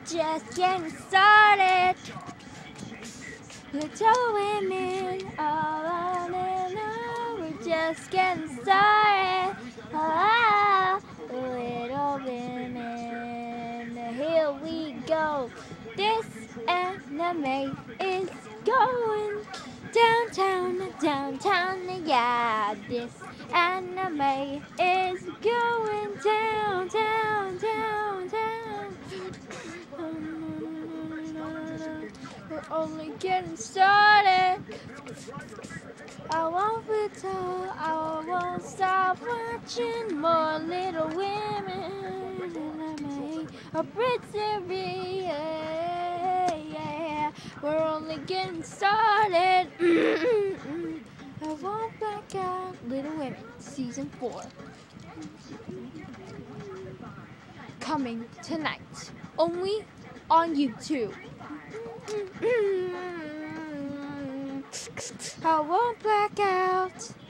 just getting started. Little women, all I know, we're just getting started. Ah, little women, here we go. This anime is going downtown, downtown, yeah. This anime is going downtown, downtown. We're only getting started. I won't be told, I won't stop watching more Little Women. Anime, abridged, yeah. We're only getting started. I won't back out. Little Women, season 4. Coming tonight, only on YouTube. I won't back out.